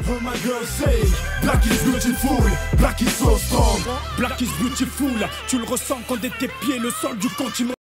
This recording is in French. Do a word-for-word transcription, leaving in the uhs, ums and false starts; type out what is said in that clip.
Oh my girl say, black is beautiful, black is so strong. Black is beautiful, tu le ressens quand dès tes pieds le sol du continent.